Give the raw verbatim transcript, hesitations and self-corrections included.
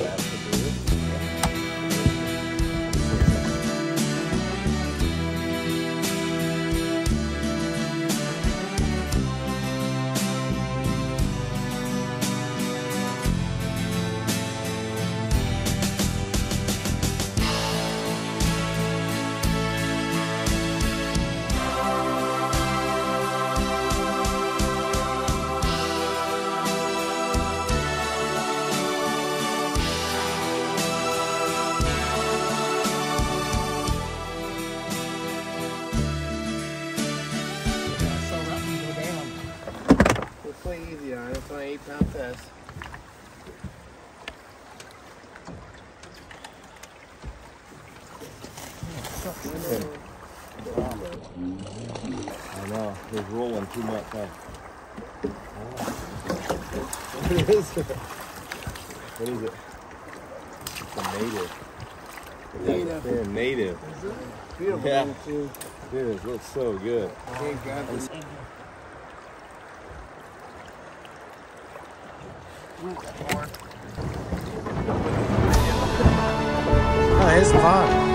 Easy on it. It's only eight pound test. I know, he's rolling too much, huh? What is it? What is it? It's a native. Native. They're native. Is it? Beautiful Yeah. one too. Dude, it looks so good. Thank God. Oh, it's fun.